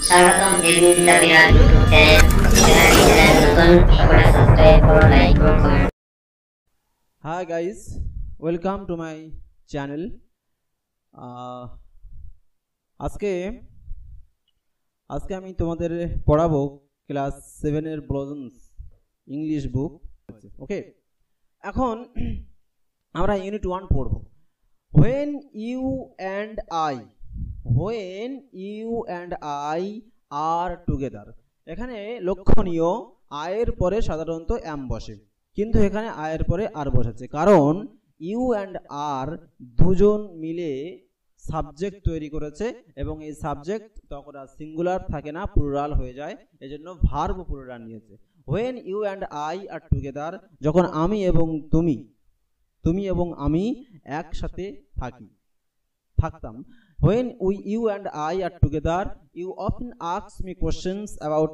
স্বাগতম বিবিধ বিরাট YouTube channel. Channel নতুন, সকলে সাবস্ক্রাইব করুন, লাইক করুন, comment. Hi guys, welcome to my channel. আজকে আমি তোমাদের পড়াবো ক্লাস 7 এর ব্লজমস ইংলিশ বুক। ওকে, এখন আমরা ইউনিট 1 পড়ব। When you and I are together, এখানে লক্ষণীয় আয়ের পরে সাধারণত এম বসে, কিন্তু এখানে আয়ের পরে আর বসেছে, কারণ ইউ অ্যান্ড আর দুজন মিলে সাবজেক্ট তৈরি করেছে এবং এই সাবজেক্ট তখন আর সিঙ্গুলার থাকে না, প্লুরাল হয়ে যায়, এজন্য ভার্ব প্লুরাল নিয়েছে। When you and I are together, যখন আমি এবং তুমি এবং আমি একসাথে থাকতাম। When you and I are together, you often ask me questions about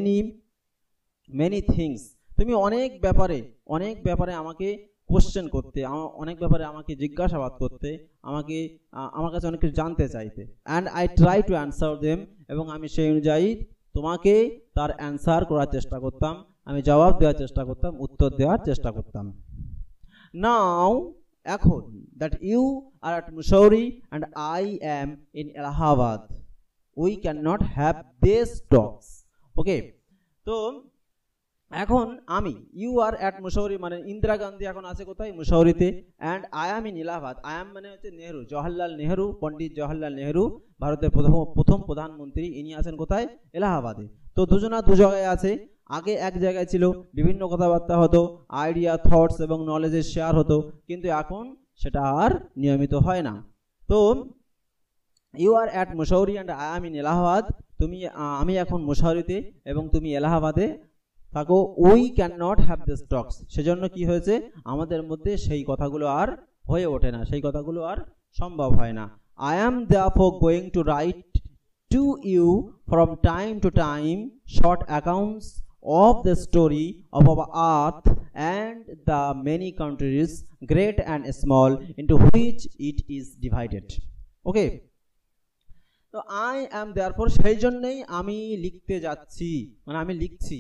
many things. তুমি অনেক ব্যাপারে আমাকে কোশ্চেন করতে, অনেক ব্যাপারে আমাকে জিজ্ঞাসাবাদ করতে, আমার কাছে অনেক কিছু জানতে চাইতে। And I try to answer them, এবং আমি সেই অনুযায়ী তোমাকে তার অ্যান্সার করার চেষ্টা করতাম, আমি জবাব দেওয়ার চেষ্টা করতাম, উত্তর দেওয়ার চেষ্টা করতাম। Now, এখন, that you are at Mussoorie and I am in Allahabad, we cannot have these talks. Okay, তো এখন আমি, ইউ আর অ্যাট মুসৌরি মানে ইন্দিরা গান্ধী এখন আছে কোথায়? মুসৌরিতে। And I am in Allahabad, I am মানে হচ্ছে নেহরু, জওহরলাল নেহরু, পণ্ডিত জওহরলাল নেহরু, ভারতের প্রথম প্রধানমন্ত্রী, ইনি আছেন কোথায়? এলাহাবাদে। তো দুজনা দু জায়গায় আছে, আগে এক জায়গায় ছিল, বিভিন্ন কথাবার্তা হতো, আইডিয়া, থটস এবং নলেজের শেয়ার হতো, কিন্তু এখন সেটা আর নিয়মিত হয় না। তো you are at Mussoorie and I am in Allahabad, আমি এখন মুসৌরিতে এবং তুমি এলাহাবাদে থাকো। We can not have this talks, সেজন্য কি হয়েছে, আমাদের মধ্যে সেই কথাগুলো আর হয়ে ওঠে না, সেই কথাগুলো আর সম্ভব হয় না। I am therefore going to write to you from time to time short accounts of the story of our earth and the many countries, great and small, into which it is divided. Okay, so I am therefore, সেই জন্যই আমি লিখতে যাচ্ছি, মানে আমি লিখছি,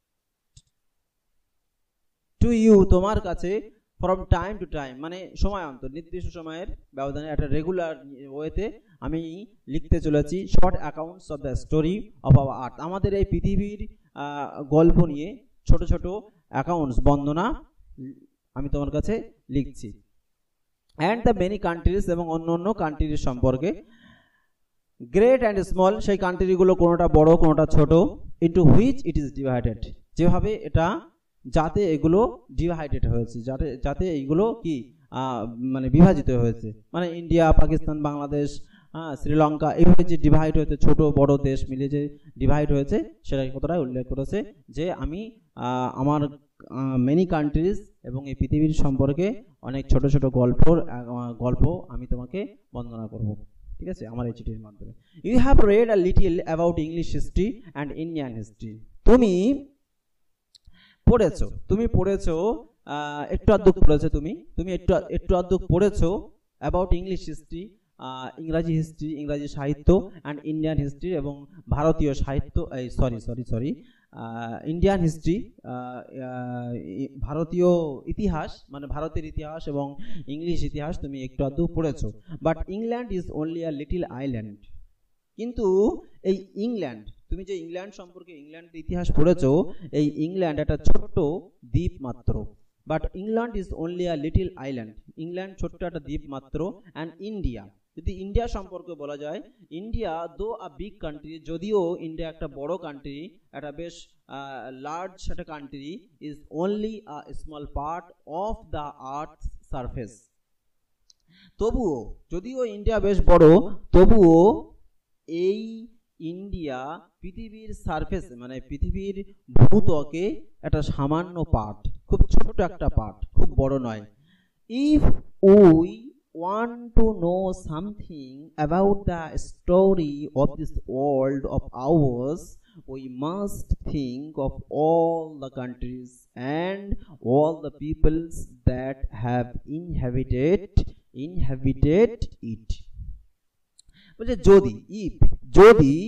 to you তোমার কাছে, ফ্রম টাইম টু টাইম মানে সময় অন্তর, নির্দিষ্ট সময়ের ব্যবধানে একটা রেগুলার ওয়েতে আমি লিখতে চলেছি short accounts of the story of our earth, আমাদের এই পৃথিবীর গল্প নিয়ে ছোট ছোট অ্যাকাউন্টস, বর্ণনা আমি তোমার কাছে লিখছি। অ্যান্ড দ্য মেনি কান্ট্রিজ, এবং অন্য কান্ট্রির সম্পর্কে, গ্রেট অ্যান্ড স্মল, সেই কান্ট্রিগুলো কোনোটা বড় কোনোটা ছোট, into which it is divided, যেভাবে এটা, যাতে এগুলো ডিভাইডেড হয়েছে, যাতে এইগুলো কি মানে বিভাজিত হয়েছে, মানে ইন্ডিয়া, পাকিস্তান, বাংলাদেশ, শ্রীলঙ্কা, এইভাবে যে ডিভাইড হয়েছে, ছোট বড় দেশ মিলে যে ডিভাইড হয়েছে, সেটা কতটা উল্লেখ করেছে যে আমি আমার মেনি কান্ট্রিজ এবং এই পৃথিবীর সম্পর্কে অনেক ছোট ছোট গল্প আমি তোমাকে বর্ণনা করব। ঠিক আছে, আমার এই চিঠির মাধ্যমে। You have read a little about English history and Indian history, তুমি পড়েছো একটু আধটু পড়েছো, তুমি একটু আধটু পড়েছো অ্যাবাউট ইংলিশ হিস্ট্রি, ইংরাজি সাহিত্য, অ্যান্ড ইন্ডিয়ান হিস্ট্রি, এবং ভারতীয় সাহিত্য, ইন্ডিয়ান হিস্ট্রি, ভারতীয় ইতিহাস, মানে ভারতের ইতিহাস এবং ইংলিশ ইতিহাস তুমি একটু আধটু পড়েছো। But England is only a little island, কিন্তু এই ইংল্যান্ড, তুমি যে ইংল্যান্ড সম্পর্কে, ইংল্যান্ডের ইতিহাস পড়েছো, এই ইংল্যান্ড একটা ছোট্ট দ্বীপ মাত্র। But England is only a little island, England ছোট্ট একটা দ্বীপ মাত্র। অ্যান্ড ইন্ডিয়া, যদি ইন্ডিয়া সম্পর্কে বলা যায়, India though a big country, যদিও ইন্ডিয়া একটা বড় কান্ট্রি, একটা বেশ লার্জ একটা country, is only a small part of the earth surface, তবুও যদিও ইন্ডিয়া বেশ বড়, তবুও এই ইন্ডিয়া পৃথিবীর সারফেস মানে পৃথিবীর ভূত্বকে একটা সামান্য পার্ট, খুব ছোট একটা পার্ট, খুব বড় নয়। If we want to know something about the story of this world of ours, we must think of all the countries and all the peoples that have inhabited it. বলছে যদি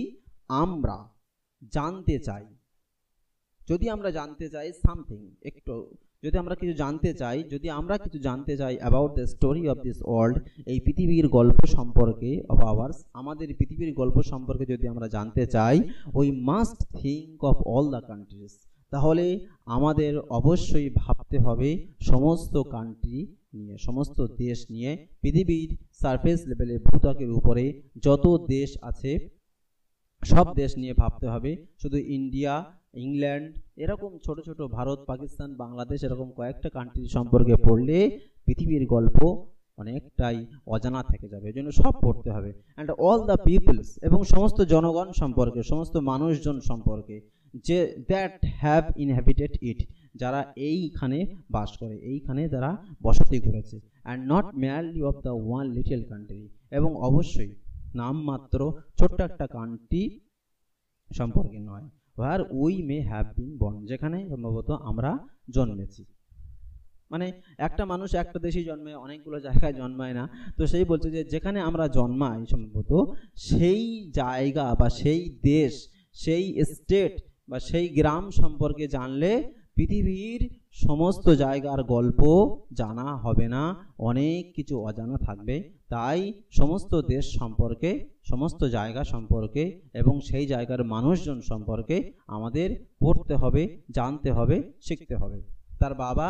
আমরা জানতে চাই, যদি আমরা জানতে চাই সামথিং, একটু যদি আমরা কিছু জানতে চাই, যদি আমরা কিছু জানতে চাই about the story of this world, এই পৃথিবীর গল্প সম্পর্কে, অফ আওয়ার্স, আমাদের পৃথিবীর গল্প সম্পর্কে যদি আমরা জানতে চাই, we must think of all the countries, তাহলে আমাদের অবশ্যই ভাবতে হবে সমস্ত কান্ট্রি নিয়ে, সমস্ত দেশ নিয়ে। পৃথিবীর সারফেস লেভেলে, ভূত্বকের উপরে যত দেশ আছে সব দেশ নিয়ে ভাবতে হবে। শুধু ইন্ডিয়া, ইংল্যান্ড, এরকম ছোট ছোট ভারত, পাকিস্তান, বাংলাদেশ, এরকম কয়েকটা কান্ট্রি সম্পর্কে পড়লে পৃথিবীর গল্প অনেকটাই অজানা থেকে যাবে, এই জন্য সব পড়তে হবে। অ্যান্ড অল দ্য পিপলস, এবং সমস্ত জনগণ সম্পর্কে, সমস্ত মানুষজন সম্পর্কে, যে দ্যাট হ্যাভ ইনহ্যাবিটেড ইট, যারা এইখানে বাস করে, এইখানে যারা বসতি করেছে। And not merely of the one little country, এবং অবশ্যই নামমাত্র ছোট্ট একটা কান্ট্রি সম্পর্কে নয়। Where we may have been born, যেখানে সম্ভবত আমরা জন্মেছি। মানে একটা মানুষ একটা দেশেই জন্মায়, অনেকগুলো জায়গায় জন্মায় না। তো সেই বলছে যে যেখানে আমরা জন্মাই সম্ভবত সেই জায়গা বা সেই দেশ, সেই স্টেট বা সেই গ্রাম সম্পর্কে জানলে পৃথিবীর সমস্ত জায়গার গল্প জানা হবে না, অনেক কিছু অজানা থাকবে। তাই সমস্ত দেশ সম্পর্কে, সমস্ত জায়গা সম্পর্কে এবং সেই জায়গার মানুষজন সম্পর্কে আমাদের পড়তে হবে, জানতে হবে, শিখতে হবে। তার বাবা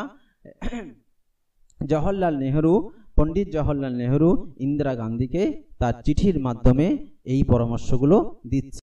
জওহরলাল নেহরু, পণ্ডিত জওহরলাল নেহরু ইন্দিরা গান্ধীকে তার চিঠির মাধ্যমে এই পরামর্শগুলো দিচ্ছে।